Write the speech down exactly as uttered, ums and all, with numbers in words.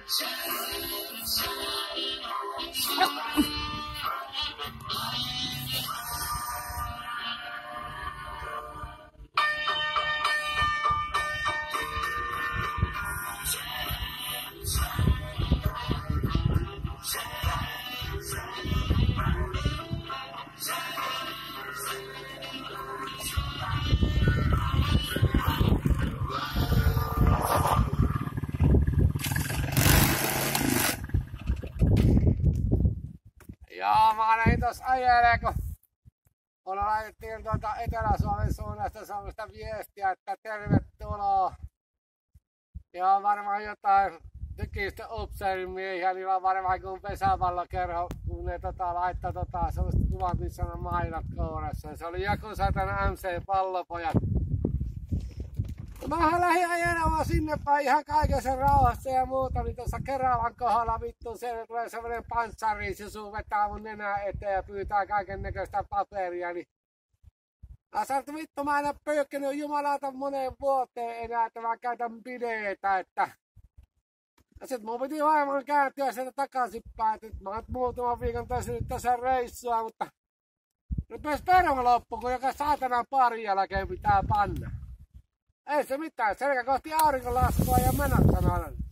Joo, mä näin tossa ajelee, kun mulla laitettiin tuolta Etelä-Suomen suunnasta semmoista viestiä, että tervetuloa. Ja on varmaan jotain tykistä upseerimiehiä, niillä on varmaan kuin pesäpallokerho, kun ne tota, laittaa tota, semmoista kuvat, missä on mainat kourassa. Se oli joku satana M C-pallopojat. Mähän lähdin ajelemaan sinne päin ihan kaikessa rauhassa ja muuta, niin tuossa Keravan kohdalla vittu se tulee semmonen panssari, se suu vetää mun nenää eteen ja pyytää kaiken näköistä paperia, niin mä sanoin, että vittu mä en oo pöykkinyt jumalauta moneen vuoteen enää, että mä käytän bideetä, että ja sit mun piti aivan kääntyä sieltä takaisinpäin, että mä oon muutaman viikon tässä nyt tässä reissua, mutta nyt myös perma loppu, kun joka saatana pari jälkeen pitää panna. Ei se mitään, selkä kohti aurinkolaskua ja mennä tänään.